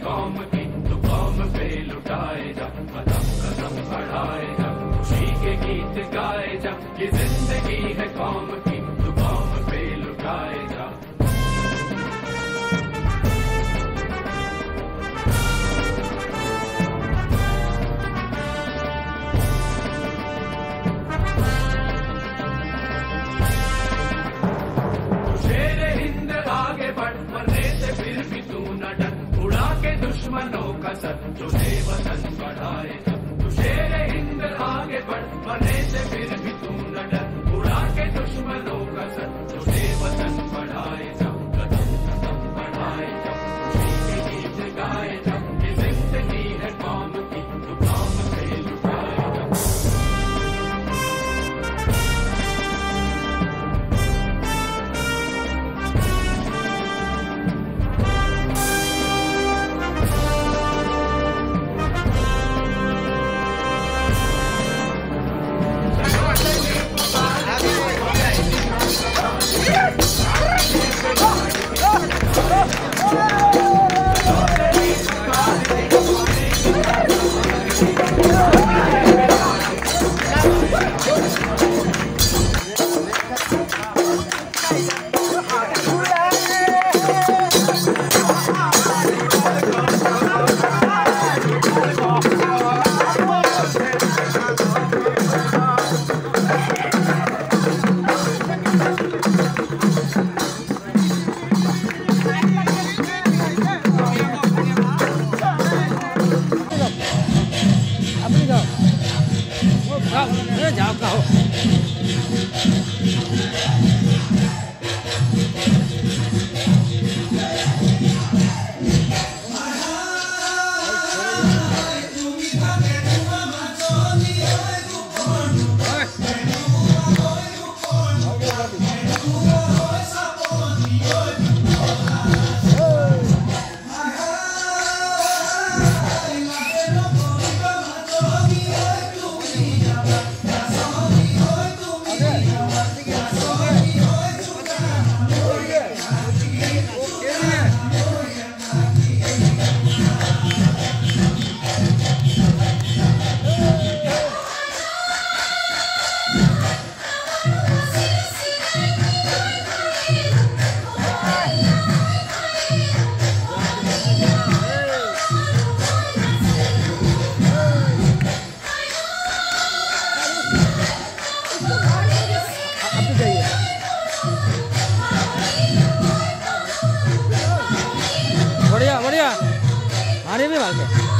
कौम की, तू कौम पे लुटाए जा, कदम कदम बढ़ाए जा, खुशी के गीत गाए जा। ये जिंदगी है कौम की, तू कौम पे लुटाए जा। दुश्मनों का सर जो दे वतन बढ़ाए जा, तू शेर हिंद आगे बढ़, मरने से फिर भी तू न डर, उड़ा के दुश्मनों का सर जो दे वतन बढ़ाए जा, कदम कदम बढ़ाए जा, खुशी के गीत गाए जा। ये जिंदगी है कौम की, तू कौम पे लुटाए जा। जाओ कहो बढ़िया बढ़िया आने भी भाग